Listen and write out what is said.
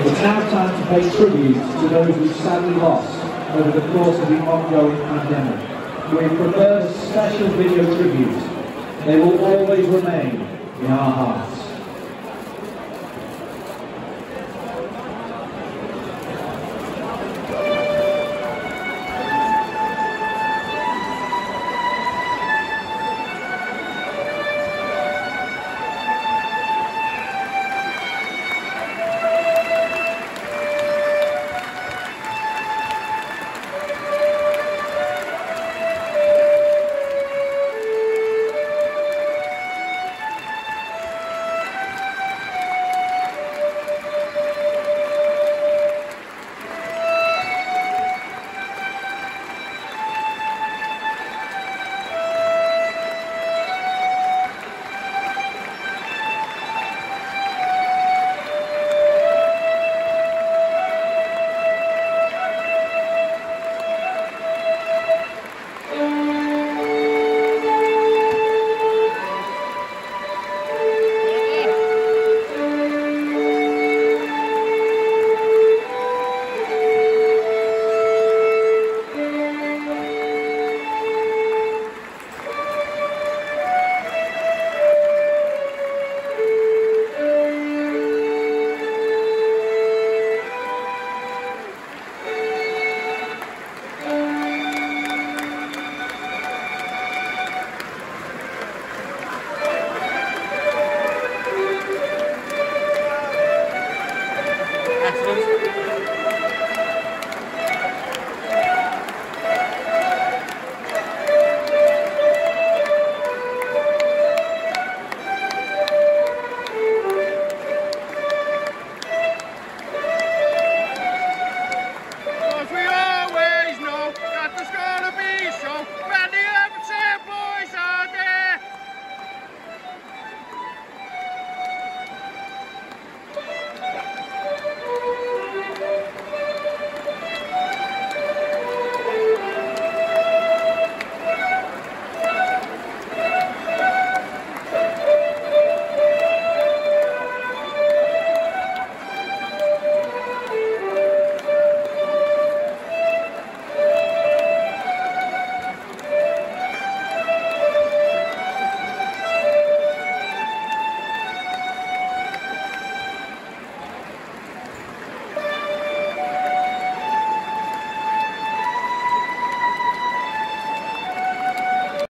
It's now time to pay tribute to those we sadly lost over the course of the ongoing pandemic. We prepared a special video tribute. They will always remain in our hearts. Excellent.